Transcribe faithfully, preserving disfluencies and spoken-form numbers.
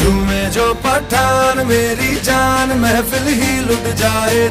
झूमे जो पठान मेरी जान महफिल ही लुट जाए।